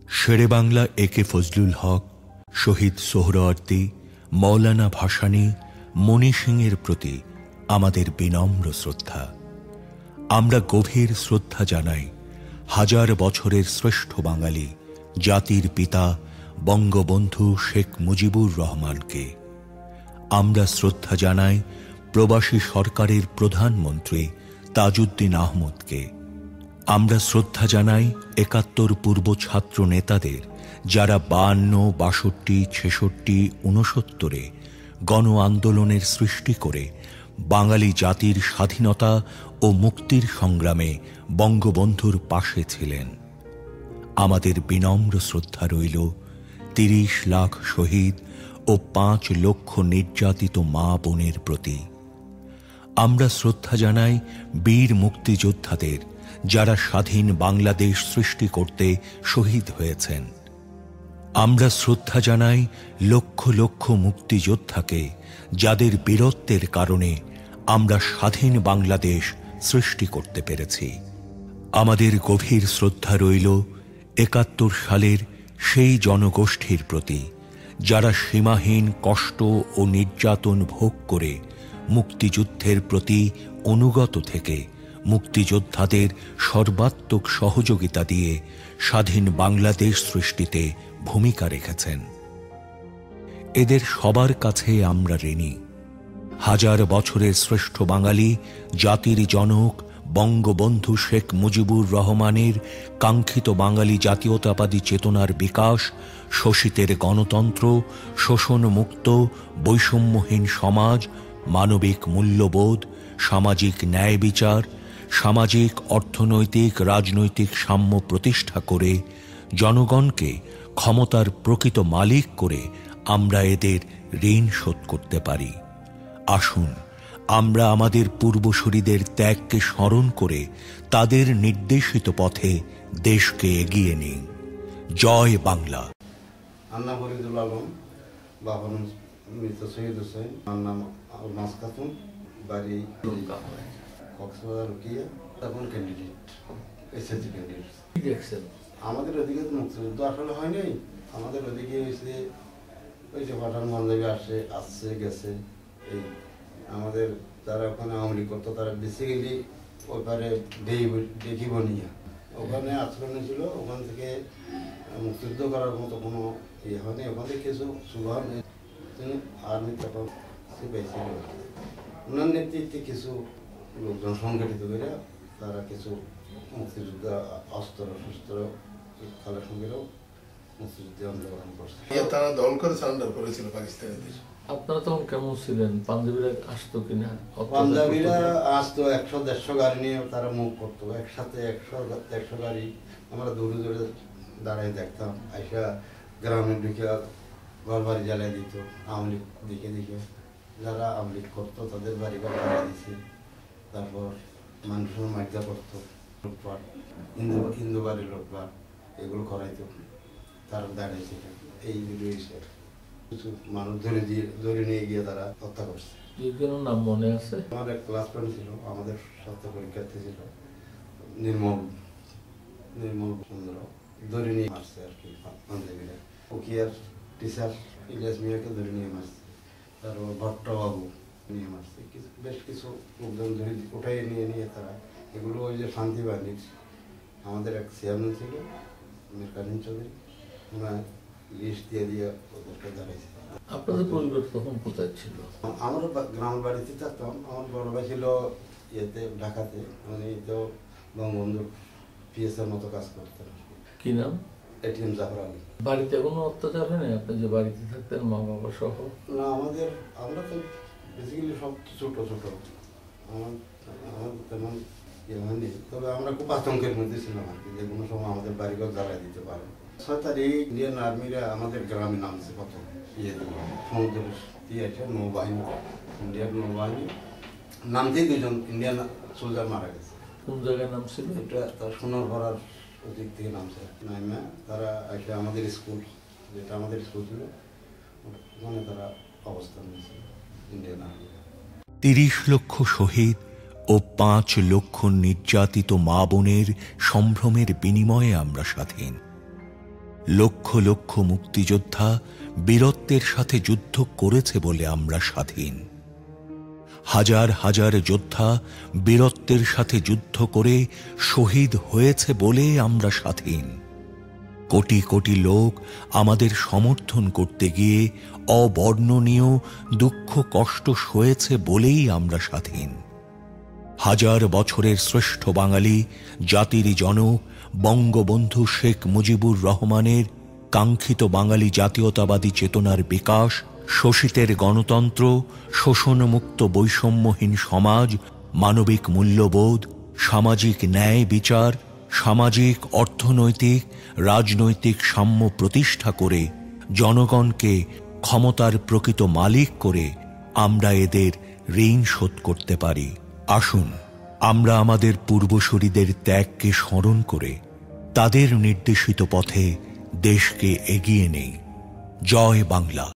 শেরে বাংলা একে ফজলুল হক, শহীদ সোহরাওয়ার্দী, মৌলানা ভাসানী, মণি সিংয়ের প্রতি আমাদের বিনম্র শ্রদ্ধা। আমরা গভীর শ্রদ্ধা জানাই হাজার বছরের শ্রেষ্ঠ বাঙালি জাতির পিতা বঙ্গবন্ধু শেখ মুজিবুর রহমানকে। আমরা শ্রদ্ধা জানাই প্রবাসী সরকারের প্রধানমন্ত্রী তাজউদ্দিন আহমদকে। আমরা শ্রদ্ধা জানাই ৭১ পূর্ব ছাত্র নেতাদের, যারা ৫২, ৬২, ৬৬, ৬৯ গণ আন্দোলনের সৃষ্টি করে বাঙালি জাতির স্বাধীনতা ও মুক্তির সংগ্রামে বঙ্গবন্ধুর পাশে ছিলেন। আমাদের বিনম্র শ্রদ্ধা রইল ৩০ লাখ শহীদ ও ৫ লক্ষ নির্যাতিত মা বোনের প্রতি। আমরা শ্রদ্ধা জানাই বীর মুক্তিযোদ্ধাদের, যারা স্বাধীন বাংলাদেশ সৃষ্টি করতে শহীদ হয়েছেন। আমরা শ্রদ্ধা জানাই লক্ষ লক্ষ মুক্তিযোদ্ধাকে, যাদের বীরত্বের কারণে আমরা স্বাধীন বাংলাদেশ সৃষ্টি করতে পেরেছি। আমাদের গভীর শ্রদ্ধা রইল ৭১ সালের সেই জনগোষ্ঠীর প্রতি, যারা সীমাহীন কষ্ট ও নির্যাতন ভোগ করে মুক্তিযুদ্ধের প্রতি অনুগত থেকে মুক্তিযোদ্ধাদের সর্বাত্মক সহযোগিতা দিয়ে স্বাধীন বাংলাদেশ সৃষ্টিতে ভূমিকা রেখেছেন। এদের সবার কাছে আমরা ঋণী। হাজার বছরের শ্রেষ্ঠ বাঙালি জাতির জনক বঙ্গবন্ধু শেখ মুজিবুর রহমানের কাঙ্ক্ষিত বাঙালি জাতীয়তাবাদী চেতনার বিকাশ, শোষিতের গণতন্ত্র, শোষণমুক্ত বৈষম্যহীন সমাজ, মানবিক মূল্যবোধ, সামাজিক ন্যায় বিচার, সামাজিক অর্থনৈতিক রাজনৈতিক সাম্য প্রতিষ্ঠা করে জনগণকে ক্ষমতার প্রকৃত মালিক করে আমরা এদের ঋণ শোধ করতে পারি। আসুন আমরা আমাদের পূর্বসূরীদের ত্যাগকে স্মরণ করে তাদের নির্দেশিত পথে দেশকে এগিয়ে নিই। জয় বাংলা। আন্না ফরিদুল আলম, বাবা মৃত শহীদ হোসেন, আমার নাম আলমাস খাতুন, বাড়ি কক্সবাজার রুকিয়া, তখন ক্যান্ডিডেট, এসএসসি ক্যান্ডিডেট। আমাদের ওদিকে তো মুক্তিযুদ্ধ আসলে হয় নাই। আমাদের ওদিকে হয়েছে ওই যে পাঠান বান্ধবী আসছে গেছে। এই আমাদের যারা ওখানে আওয়ামী লীগ করতো তারা বেসিক্যালি ওইপারে দেখিব নিয়ে ওখানে আশ্রয় ছিল। ওখান থেকে মুক্তিযুদ্ধ করার মতো কোনো ইয়ে হয়নি। ওখান থেকে কিছু সুবাহ তিনি আর্মি তখন পাইছিল। ওনার নেতৃত্বে কিছু লোকজন সংগঠিত করে তারা কিছু মুক্তিযুদ্ধ অস্ত্র শস্ত্র কালেকশন করেও মুক্তিযুদ্ধে অংশগ্রহণ করছে। তারা দল করে সারেন্ডার করেছিল পাকিস্তানিদের। আপনারা তখন কেমন ছিলেন? পাঞ্জাবিরা আসতো কিনা? পাঞ্জাবিরা আসতো ১০০-১৫০ গাড়ি নিয়ে তারা মুভ করতো একসাথে। ১০০ গাড়ি আমরা দূরে দূরে দাঁড়াই দেখতাম। আইসা গ্রামে ঢুকে ঘর বাড়ি জ্বালাই দিত। আওয়ামী লীগ দিকে দিকে যারা আওয়ামী লীগ করতো তাদের বাড়ি ঘর জ্বালাই দিছে। তারপর মানুষের মার্জা করতো, লুটপাট, হিন্দু বাড়ির লুটপাট এগুলো করাইতো। তারা দাঁড়াইছে এই বিষয়ে কিছু মানুষ ধরে নিয়ে গিয়ে তারা হত্যা করছে। নাম মনে আছে? আমার এক ক্লাস ফ্রেন্ড ছিল, আমাদের ছাত্র পরীক্ষার্থী ছিল, নির্মল চন্দ্র, ধরে নিয়ে মারছে আর কি পাঞ্জাবিরা। উকিয়ার টিচার ইলিয়াস মিয়াকে ধরে নিয়ে মারছে। তারপর ভট্টবাবু নিয়ে মারছে। বেশ কিছু লোকজন ধরে উঠাই নিয়ে তারা এগুলো ওই যে শান্তি বাহিনীর আমাদের এক চেয়ারম্যান ছিল মীর কারিম চৌধুরী, ওনার লিস্ট দিয়ে ওদেরকে দাঁড়াইছে। আপনাদের পরিবার তখন কোথায় ছিল? আমার গ্রামের বাড়িতে থাকতাম। আমার বড় ভাই ছিল ইয়েতে ঢাকাতে, মানে তো বঙ্গবন্ধুর পিএসের মতো কাজ করতেন। কি নাম? এটিএম জাফর আলী। বাড়িতে কোনো অত্যাচার হয় না? আপনি যে বাড়িতে থাকতেন মা বাবা সহ? না, আমরা তো বেসিক্যালি সব ছোট আমার তেমন ইয়ে হয়নি। তবে আমরা খুব আতঙ্কের মধ্যে ছিলাম আর কি, যে কোনো সময় আমাদের বাড়িঘর জ্বালাই দিতে পারে। ৬ তারিখ ইন্ডিয়ান আর্মিরা আমাদের গ্রামে নামছে। কত সমুদ্রের ইয়েটা নৌবাহিনী, ইন্ডিয়ান নৌবাহিনী নামতেই ২জন ইন্ডিয়ান সোলজার মারা গেছে। কোন জায়গায় নামছিল? এটা তার সোনার ভরার দিক থেকে নামছে। নাইমা তারা একটা আমাদের স্কুল, যেটা আমাদের স্কুল ছিল, ওখানে তারা অবস্থান নিয়েছে ইন্ডিয়ান আর্মি। ৩০ লক্ষ শহীদ ও ৫ লক্ষ নির্যাতিত মা বোনের সম্ভ্রমের বিনিময়ে আমরা স্বাধীন। লক্ষ লক্ষ মুক্তিযোদ্ধা বীরত্বের সাথে যুদ্ধ করেছে বলে আমরা স্বাধীন। হাজার হাজার যোদ্ধা বীরত্বের সাথে যুদ্ধ করে শহীদ হয়েছে বলে আমরা স্বাধীন। কোটি কোটি লোক আমাদের সমর্থন করতে গিয়ে অবর্ণনীয় দুঃখ কষ্ট সয়েছে বলেই আমরা স্বাধীন। হাজার বছরের শ্রেষ্ঠ বাঙালি জাতির জনক বঙ্গবন্ধু শেখ মুজিবুর রহমানের কাঙ্ক্ষিত বাঙালি জাতীয়তাবাদী চেতনার বিকাশ, শোষিতের গণতন্ত্র, শোষণমুক্ত বৈষম্যহীন সমাজ, মানবিক মূল্যবোধ, সামাজিক ন্যায় বিচার, সামাজিক অর্থনৈতিক রাজনৈতিক সাম্য প্রতিষ্ঠা করে জনগণকে ক্ষমতার প্রকৃত মালিক করে আমরা এদের ঋণ শোধ করতে পারি। আসুন আমরা আমাদের পূর্বসূরীদের ত্যাগকে স্মরণ করে তাদের নির্দেশিত পথে দেশকে এগিয়ে নেই। জয় বাংলা।